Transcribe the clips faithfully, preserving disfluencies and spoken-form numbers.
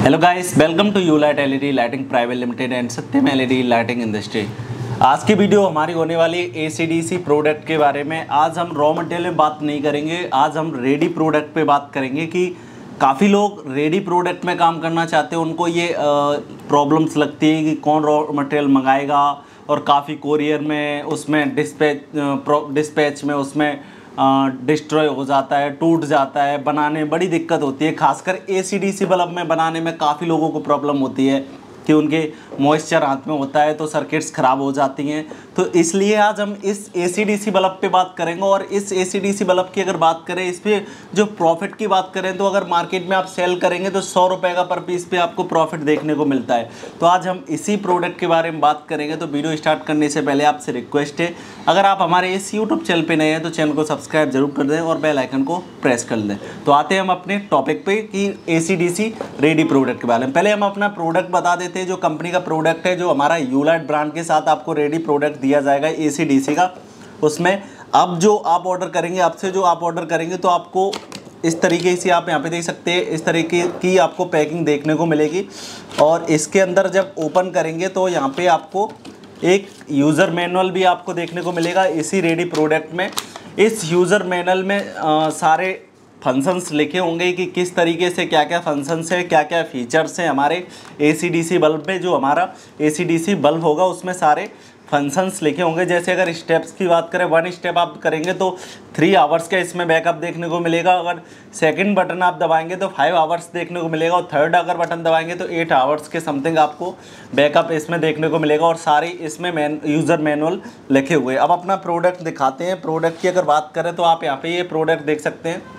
Hello guys, welcome to Ulite LED lighting private limited and Satyam LED lighting industry. आज की video हमारी होने वाली एसीडीसी प्रोडक्ट के बारे में। आज हम रॉ मटेरियल में बात नहीं करेंगे, आज हम रेडी प्रोडक्ट पे बात करेंगे कि काफ़ी लोग रेडी प्रोडक्ट में काम करना चाहते हैं। उनको ये प्रॉब्लम्स लगती है कि कौन रॉ मटेरियल मंगाएगा, और काफ़ी कोरियर में उसमें डिस्पैच डिस्पैच में उसमें डिस्ट्रॉय हो जाता है, टूट जाता है, बनाने में बड़ी दिक्कत होती है। खासकर एसीडीसी बल्ब में बनाने में काफ़ी लोगों को प्रॉब्लम होती है कि उनके मॉइस्चर हाथ में होता है तो सर्किट्स ख़राब हो जाती हैं। तो इसलिए आज हम इस एसीडीसी बल्ब पे बात करेंगे। और इस एसीडीसी बल्ब की अगर बात करें, इस पर जो प्रॉफिट की बात करें तो अगर मार्केट में आप सेल करेंगे तो सौ रुपये का पर पीस पे आपको प्रॉफिट देखने को मिलता है। तो आज हम इसी प्रोडक्ट के बारे में बात करेंगे। तो वीडियो स्टार्ट करने से पहले आपसे रिक्वेस्ट है, अगर आप हमारे इस यूट्यूब चैनल पर नए हैं तो चैनल को सब्सक्राइब जरूर कर दें और बेल आइकन को प्रेस कर दें। तो आते हैं हम अपने टॉपिक पे कि एसीडीसी रेडी प्रोडक्ट के बारे में। पहले हम अपना प्रोडक्ट बता देते हैं। जो कंपनी का प्रोडक्ट है, जो हमारा यूलाइट ब्रांड के साथ आपको रेडी प्रोडक्ट दिया जाएगा एसीडीसी का, उसमें अब जो आप ऑर्डर करेंगे, आपसे जो आप ऑर्डर करेंगे तो आपको इस तरीके से आप यहाँ पे देख सकते हैं, इस तरीके की आपको पैकिंग देखने को मिलेगी। और इसके अंदर जब ओपन करेंगे तो यहाँ पे आपको एक यूज़र मैनुअल भी आपको देखने को मिलेगा इसी रेडी प्रोडक्ट में। इस यूज़र मैनुअल में आ, सारे फंक्शंस लिखे होंगे कि किस तरीके से क्या क्या फंक्शंस है, क्या क्या फीचर्स हैं हमारे एसीडीसी बल्ब में। जो हमारा एसीडीसी बल्ब होगा उसमें सारे फंक्शंस लिखे होंगे। जैसे अगर स्टेप्स की बात करें, वन स्टेप आप करेंगे तो थ्री आवर्स का इसमें बैकअप देखने को मिलेगा। अगर सेकंड बटन आप दबाएंगे तो फाइव आवर्स देखने को मिलेगा, और थर्ड अगर बटन दबाएंगे तो एट आवर्स के समथिंग आपको बैकअप इसमें देखने को मिलेगा। और सारी इसमें मैन यूज़र मैनुअल लिखे हुए। अब अपना प्रोडक्ट दिखाते हैं। प्रोडक्ट की अगर बात करें तो आप यहाँ पर ये प्रोडक्ट देख सकते हैं।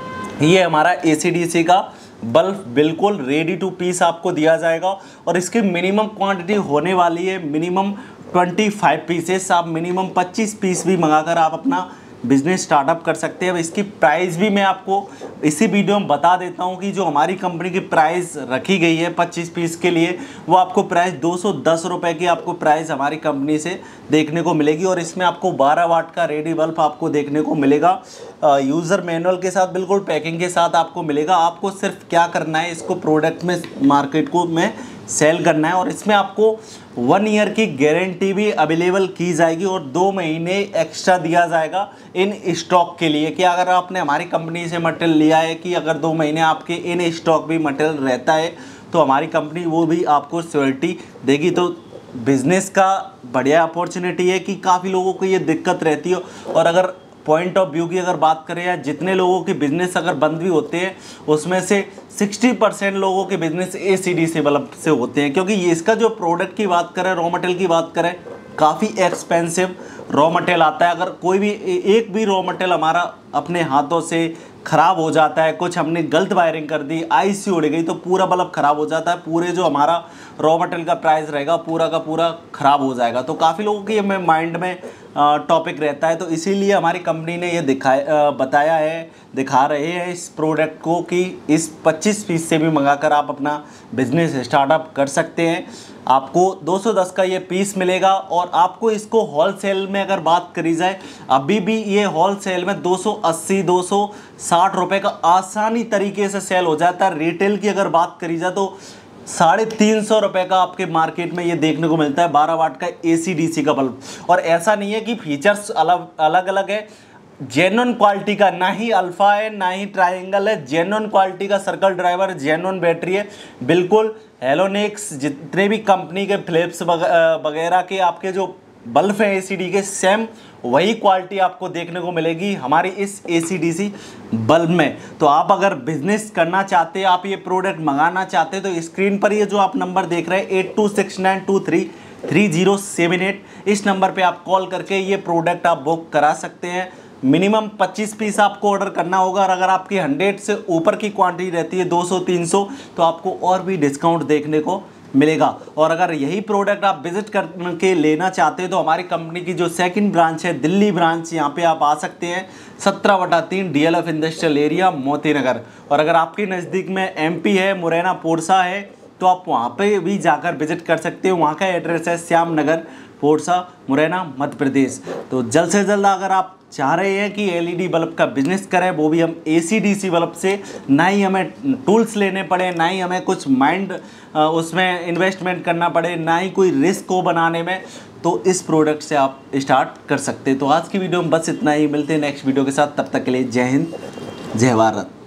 ये हमारा एसीडीसी का बल्ब बिल्कुल रेडी टू पीस आपको दिया जाएगा, और इसकी मिनिमम क्वांटिटी होने वाली है मिनिमम पच्चीस पीसेस। आप मिनिमम पच्चीस पीस भी मंगाकर आप अपना बिजनेस स्टार्टअप कर सकते हैं। अब इसकी प्राइस भी मैं आपको इसी वीडियो में बता देता हूं कि जो हमारी कंपनी की प्राइस रखी गई है पच्चीस पीस के लिए, वो आपको प्राइस दो सौ दस रुपये की आपको प्राइस हमारी कंपनी से देखने को मिलेगी। और इसमें आपको बारह वाट का रेडी बल्ब आपको देखने को मिलेगा, यूज़र मैनुअल के साथ, बिल्कुल पैकिंग के साथ आपको मिलेगा। आपको सिर्फ क्या करना है, इसको प्रोडक्ट में मार्केट को में सेल करना है। और इसमें आपको वन ईयर की गारंटी भी अवेलेबल की जाएगी, और दो महीने एक्स्ट्रा दिया जाएगा इन स्टॉक के लिए कि अगर आपने हमारी कंपनी से मटेरियल लिया है कि अगर दो महीने आपके इन स्टॉक भी मटेरियल रहता है तो हमारी कंपनी वो भी आपको सिक्योरिटी देगी। तो बिज़नेस का बढ़िया अपॉर्चुनिटी है कि काफ़ी लोगों को ये दिक्कत रहती है। और अगर पॉइंट ऑफ व्यू की अगर बात करें, या जितने लोगों के बिज़नेस अगर बंद भी होते हैं उसमें से साठ परसेंट लोगों के बिज़नेस एसीडीसी बल्ब से होते हैं। क्योंकि ये इसका जो प्रोडक्ट की बात करें, रॉ मटेरियल की बात करें, काफ़ी एक्सपेंसिव रॉ मटेरियल आता है। अगर कोई भी एक भी रॉ मटेरियल हमारा अपने हाथों से ख़राब हो जाता है, कुछ हमने गलत वायरिंग कर दी, आईसी उड़ गई, तो पूरा बल्ब ख़राब हो जाता है। पूरे जो हमारा रॉ मटेरियल का प्राइस रहेगा पूरा का पूरा ख़राब हो जाएगा। तो काफ़ी लोगों के में माइंड में टॉपिक रहता है। तो इसीलिए हमारी कंपनी ने ये दिखाया बताया है, दिखा रहे हैं इस प्रोडक्ट को कि इस पच्चीस पीस से भी मंगाकर आप अपना बिजनेस स्टार्टअप कर सकते हैं। आपको दो सौ दस का ये पीस मिलेगा, और आपको इसको होलसेल में अगर बात करी जाए, अभी भी ये होलसेल में दो सौ अस्सी दो सौ साठ रुपये का आसानी तरीके से सेल हो जाता है। रिटेल की अगर बात करी जाए तो साढ़े तीन सौ रुपये का आपके मार्केट में ये देखने को मिलता है बारह वाट का एसीडीसी का बल्ब। और ऐसा नहीं है कि फीचर्स अलग अलग अलग है, जेन्युइन क्वालिटी का, ना ही अल्फा है ना ही ट्रायंगल है, जेन्युइन क्वालिटी का सर्कल ड्राइवर, जेन्युइन बैटरी है। बिल्कुल हेलोनिक्स जितने भी कंपनी के फिलिप्स वगैरह के आपके जो बल्ब है एसीडी के, सेम वही क्वालिटी आपको देखने को मिलेगी हमारी इस एसीडीसी बल्ब में। तो आप अगर बिजनेस करना चाहते हैं, आप ये प्रोडक्ट मंगाना चाहते हैं, तो स्क्रीन पर ये जो आप नंबर देख रहे हैं eight two six nine two three three zero seven eight, इस नंबर पे आप कॉल करके ये प्रोडक्ट आप बुक करा सकते हैं। मिनिमम पच्चीस पीस आपको ऑर्डर करना होगा, और अगर आपकी हंड्रेड से ऊपर की क्वांटिटी रहती है दो सौ तीन सौ, तो आपको और भी डिस्काउंट देखने को मिलेगा। और अगर यही प्रोडक्ट आप विजिट करके लेना चाहते हैं तो हमारी कंपनी की जो सेकंड ब्रांच है, दिल्ली ब्रांच, यहाँ पे आप आ सकते हैं सत्रह बटा तीन DLF industrial area Moti Nagar. और अगर आपके नज़दीक में एमपी है, मुरैना पोरसा है, तो आप वहाँ पे भी जाकर विजिट कर सकते हो। वहाँ का एड्रेस है श्याम नगर, पोरसा, मुरैना, मध्य प्रदेश। तो जल्द से जल्द अगर आप चाह रहे हैं कि एलईडी बल्ब का बिजनेस करें, वो भी हम एसीडीसी बल्ब से, ना ही हमें टूल्स लेने पड़े, ना ही हमें कुछ माइंड उसमें इन्वेस्टमेंट करना पड़े, ना ही कोई रिस्क को बनाने में, तो इस प्रोडक्ट से आप स्टार्ट कर सकते हैं। तो आज की वीडियो में बस इतना ही, मिलते हैं नेक्स्ट वीडियो के साथ, तब तक के लिए जय हिंद जय भारत।